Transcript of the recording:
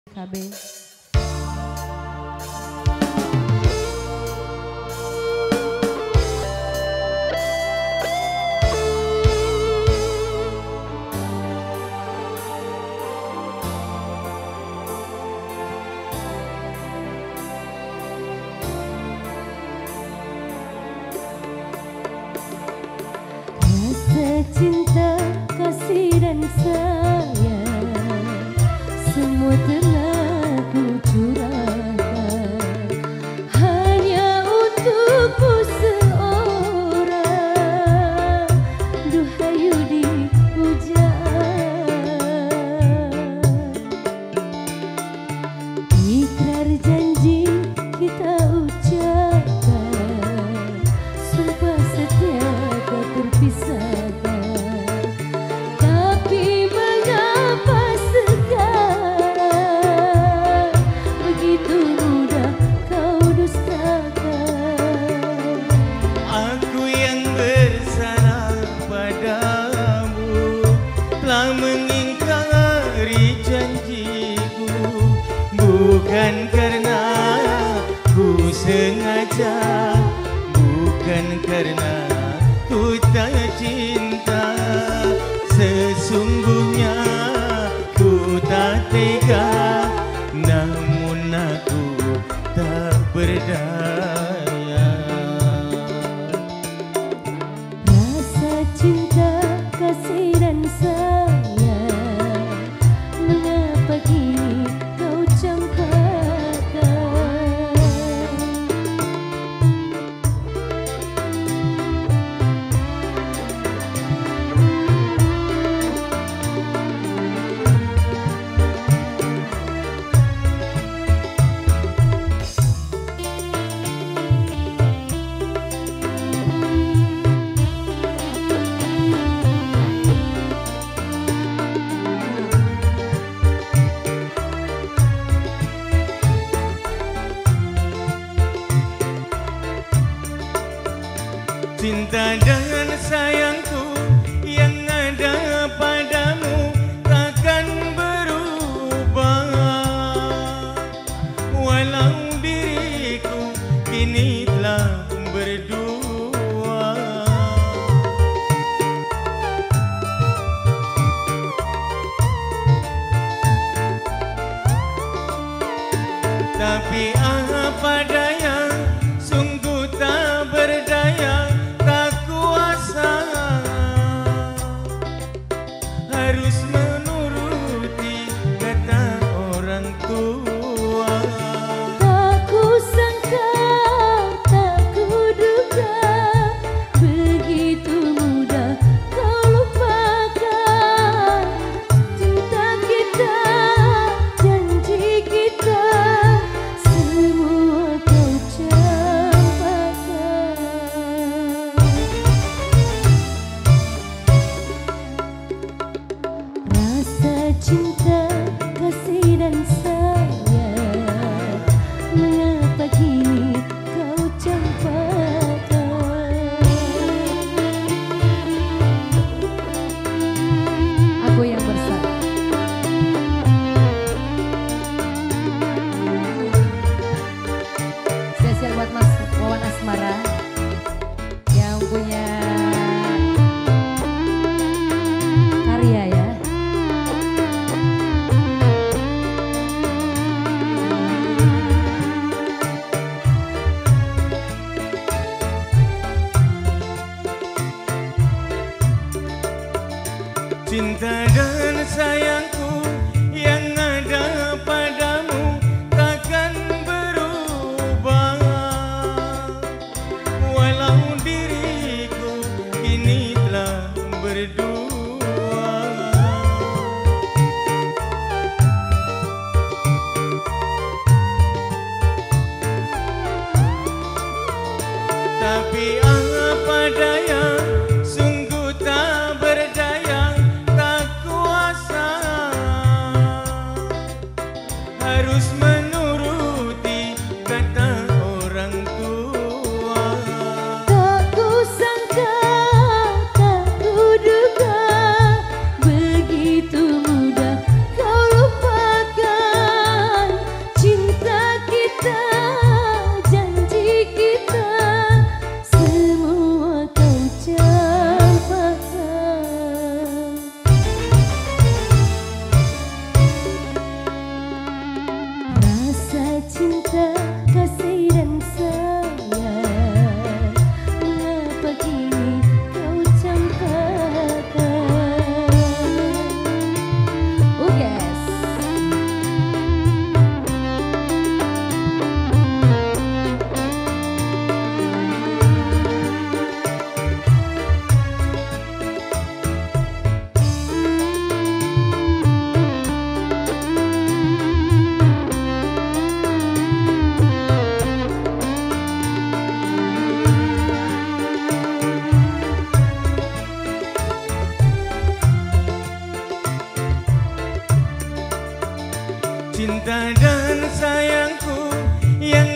KB. Rasa cinta, kasih dan sayang semua telah ku curahkan hanya untukmu seorang. Duhai Yudi pujaan, ikrar janji kita ucapkan, sumpah setia tak terpisahkan. Tapi mengapa sekarang begitu mudah kau dustakan? Aku yang bersalah padamu, telah mengingkari janjiku. Bukan karena ku sengaja, bukan karena ku tak cinta. Sesungguhnya ku tak tega, namun aku tak berdaya. Rasa cinta, kasih dan sayang, mengapa kini kau campakkan? Cinta dan sayangku yang ada padamu takkan berubah, walau diriku kini telah berdua. Tapi apa daya, sungguh tak berdaya, tak kuasa, harus menuruti kata orang tua. Tak kusangka, tak kuduga, begitu mudah kau lupakan. Cinta kita, janji kita, semua kau campakkan. Rasa cinta, kasih dan sayang, mengapa kini kau campakkan? Aku yang bersalah. Spesial buat Mas Wawan Asmara yang punya karya ya. Cinta dan sayangku yang ada padamu takkan berubah, walau diriku kini telah berdua. Tapi apa daya, sungguh tak berdaya, tak kuasa, harus menuruti kata orang tua. Tak kusangka, tak kuduga, begitu mudah kau lupakan. cinta dan sayangku yang